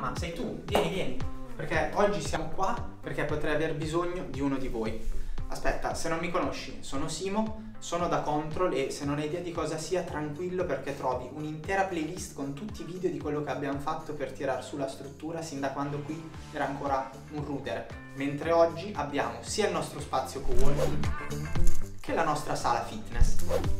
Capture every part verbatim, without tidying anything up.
mamma, sei tu, vieni, vieni, perché oggi siamo qua perché potrei aver bisogno di uno di voi. Aspetta, se non mi conosci, sono Simo, sono da Control e se non hai idea di cosa sia, tranquillo perché trovi un'intera playlist con tutti i video di quello che abbiamo fatto per tirar su la struttura sin da quando qui era ancora un router, mentre oggi abbiamo sia il nostro spazio coworking che la nostra sala fitness.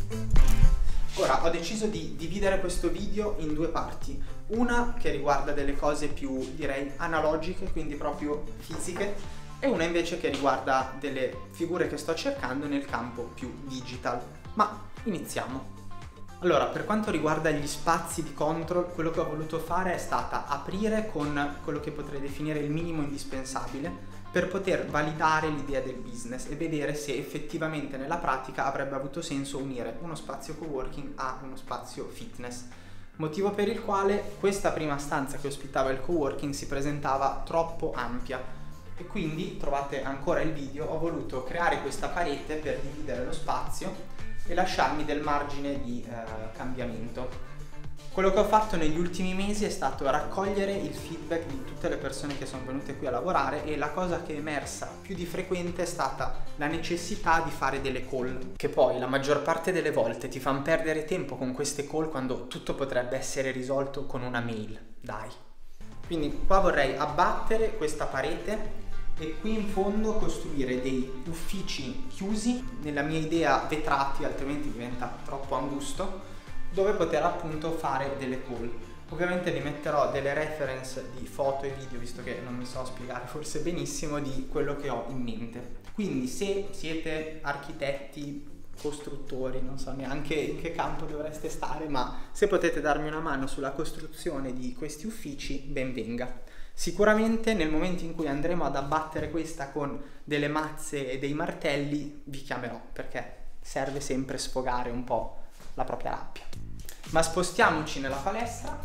Ora ho deciso di dividere questo video in due parti, una che riguarda delle cose più, direi, analogiche, quindi proprio fisiche, e una invece che riguarda delle figure che sto cercando nel campo più digital. Ma iniziamo. Allora, per quanto riguarda gli spazi di Control, quello che ho voluto fare è stata aprire con quello che potrei definire il minimo indispensabile per poter validare l'idea del business e vedere se effettivamente nella pratica avrebbe avuto senso unire uno spazio coworking a uno spazio fitness. Motivo per il quale questa prima stanza che ospitava il coworking si presentava troppo ampia. E quindi, trovate ancora il video, ho voluto creare questa parete per dividere lo spazio e lasciarmi del margine di eh, cambiamento. Quello che ho fatto negli ultimi mesi è stato raccogliere il feedback di tutte le persone che sono venute qui a lavorare e la cosa che è emersa più di frequente è stata la necessità di fare delle call, che poi la maggior parte delle volte ti fanno perdere tempo con queste call quando tutto potrebbe essere risolto con una mail, dai. Quindi qua vorrei abbattere questa parete e qui in fondo costruire dei uffici chiusi, nella mia idea vetrati, altrimenti diventa troppo angusto, dove poter appunto fare delle call. Ovviamente vi metterò delle reference di foto e video, visto che non mi so spiegare forse benissimo di quello che ho in mente. Quindi se siete architetti, costruttori, non so neanche in che campo dovreste stare, ma se potete darmi una mano sulla costruzione di questi uffici, ben venga. Sicuramente nel momento in cui andremo ad abbattere questa con delle mazze e dei martelli vi chiamerò, perché serve sempre sfogare un po' la propria rabbia. Ma spostiamoci nella palestra,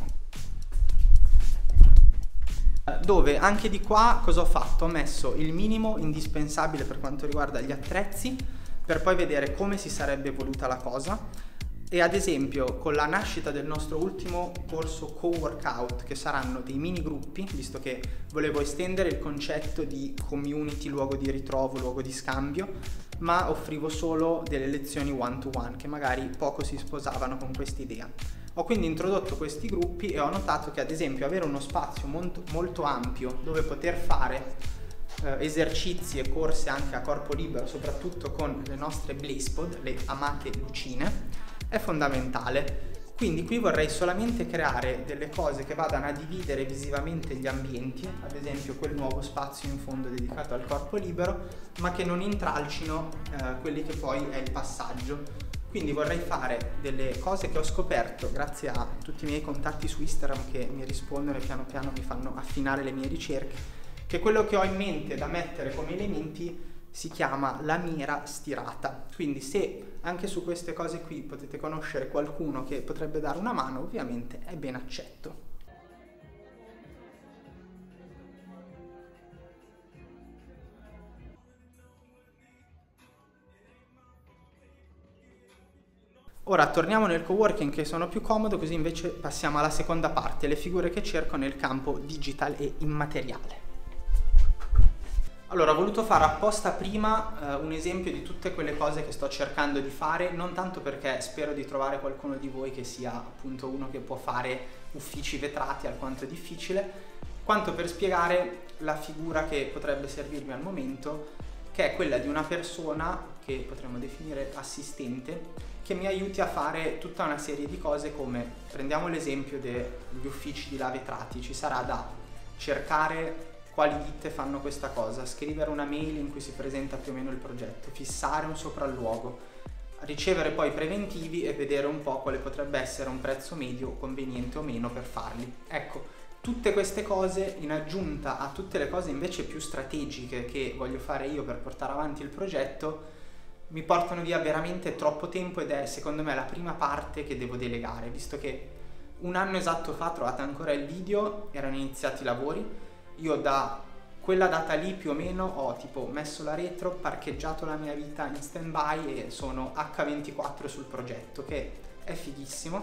dove anche di qua cosa ho fatto? Ho messo il minimo indispensabile per quanto riguarda gli attrezzi, per poi vedere come si sarebbe evoluta la cosa. E ad esempio con la nascita del nostro ultimo corso co-workout, che saranno dei mini gruppi, visto che volevo estendere il concetto di community, luogo di ritrovo, luogo di scambio, ma offrivo solo delle lezioni one to one che magari poco si sposavano con quest'idea. Ho quindi introdotto questi gruppi e ho notato che ad esempio avere uno spazio molto, molto ampio dove poter fare eh, esercizi e corse anche a corpo libero, soprattutto con le nostre BlazePod, le amate lucine, è fondamentale. Quindi qui vorrei solamente creare delle cose che vadano a dividere visivamente gli ambienti, ad esempio quel nuovo spazio in fondo dedicato al corpo libero, ma che non intralcino eh, quelli che poi è il passaggio. Quindi vorrei fare delle cose che ho scoperto grazie a tutti i miei contatti su Instagram che mi rispondono e piano piano mi fanno affinare le mie ricerche, che quello che ho in mente da mettere come elementi si chiama la mira stirata. Quindi se anche su queste cose qui potete conoscere qualcuno che potrebbe dare una mano, ovviamente è ben accetto. Ora torniamo nel coworking che sono più comodo, così invece passiamo alla seconda parte, le figure che cerco nel campo digital e immateriale. Allora, ho voluto fare apposta prima eh, un esempio di tutte quelle cose che sto cercando di fare, non tanto perché spero di trovare qualcuno di voi che sia appunto uno che può fare uffici vetrati alquanto difficile, quanto per spiegare la figura che potrebbe servirmi al momento, che è quella di una persona che potremmo definire assistente, che mi aiuti a fare tutta una serie di cose come, prendiamo l'esempio degli uffici di là vetrati, ci sarà da cercare quali ditte fanno questa cosa, scrivere una mail in cui si presenta più o meno il progetto, fissare un sopralluogo, ricevere poi preventivi e vedere un po' quale potrebbe essere un prezzo medio conveniente o meno per farli. Ecco, tutte queste cose in aggiunta a tutte le cose invece più strategiche che voglio fare io per portare avanti il progetto mi portano via veramente troppo tempo ed è secondo me la prima parte che devo delegare, visto che un anno esatto fa, trovate ancora il video, erano iniziati i lavori. Io da quella data lì più o meno ho tipo messo la retro, parcheggiato la mia vita in stand by e sono acca ventiquattro sul progetto, che è fighissimo,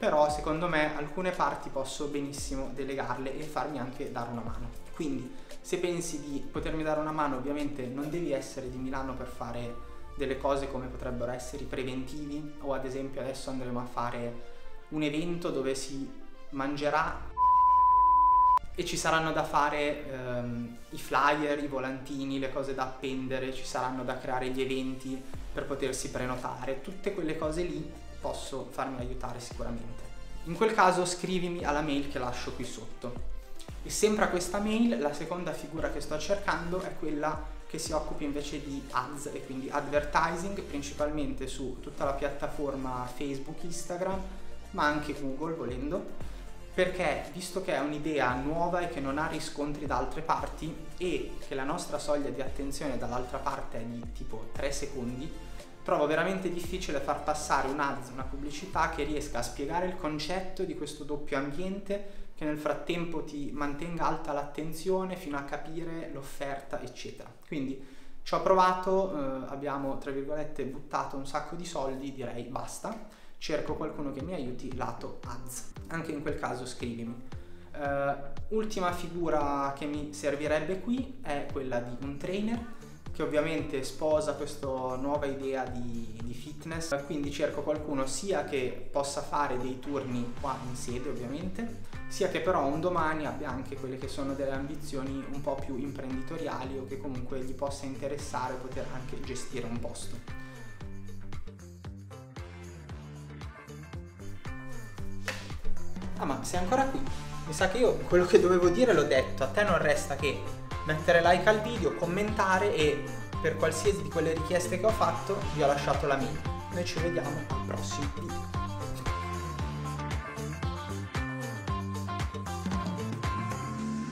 però secondo me alcune parti posso benissimo delegarle e farmi anche dare una mano. Quindi se pensi di potermi dare una mano, ovviamente non devi essere di Milano per fare delle cose come potrebbero essere i preventivi, o ad esempio adesso andremo a fare un evento dove si mangerà e ci saranno da fare ehm, i flyer, i volantini, le cose da appendere, ci saranno da creare gli eventi per potersi prenotare. Tutte quelle cose lì posso farmi aiutare sicuramente. In quel caso scrivimi alla mail che lascio qui sotto. E sempre a questa mail la seconda figura che sto cercando è quella che si occupa invece di ads e quindi advertising, principalmente su tutta la piattaforma Facebook, Instagram, ma anche Google volendo, perché visto che è un'idea nuova e che non ha riscontri da altre parti e che la nostra soglia di attenzione dall'altra parte è di tipo tre secondi, trovo veramente difficile far passare un ads, una pubblicità che riesca a spiegare il concetto di questo doppio ambiente, che nel frattempo ti mantenga alta l'attenzione fino a capire l'offerta, eccetera. Quindi ci ho provato, eh, abbiamo tra virgolette buttato un sacco di soldi, direi basta, cerco qualcuno che mi aiuti lato ads. Anche in quel caso scrivimi. Uh, ultima figura che mi servirebbe qui è quella di un trainer che ovviamente sposa questa nuova idea di, di fitness, quindi cerco qualcuno sia che possa fare dei turni qua in sede ovviamente, sia che però un domani abbia anche quelle che sono delle ambizioni un po' più imprenditoriali o che comunque gli possa interessare poter anche gestire un posto. Ah, ma sei ancora qui? Mi sa che io quello che dovevo dire l'ho detto, a te non resta che mettere like al video, commentare e per qualsiasi di quelle richieste che ho fatto vi ho lasciato la mail. Noi ci vediamo al prossimo video.